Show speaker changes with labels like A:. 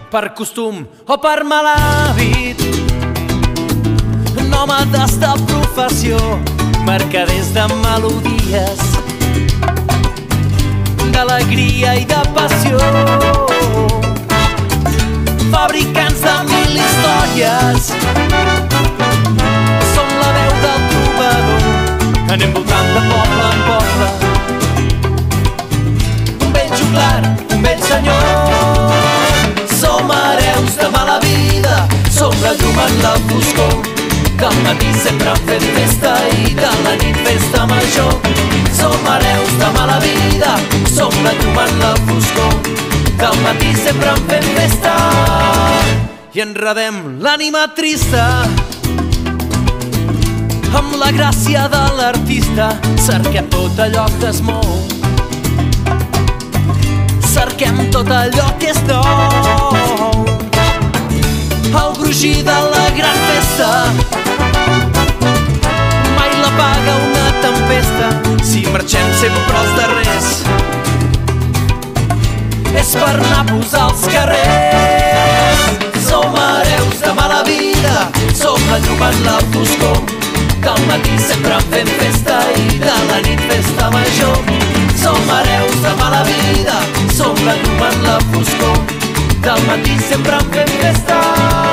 A: per costum o per mal hàbit, nòmades de professió, mercaders de melodies, d'alegria i de passió, fabricants de mil històries. Som la veu del trobador, anem voltant de poble en poble. Un vell juglar, un vell senyor. Som hereus de mala vida, som la llum en la foscor. Del matí sempre fem festa i de la nit festa major. Som hereus de mala vida, som la llum en la foscor. Del matí sempre fem festa i enredem l'ànima trista amb la gràcia de l'artista. Cerquem tot allò que es mou, cerquem tot allò que és nou, el brugir de la gran festa mai l'apaga una tempesta. Si marxem sempre els darrers és per anar a posar als carrers. Som hereus de mala vida, som la llum en la foscor. Del matí sempre fem festa i de la nit festa major. Som hereus de mala vida, som la llum en la foscor. Del matí sempre fem festa.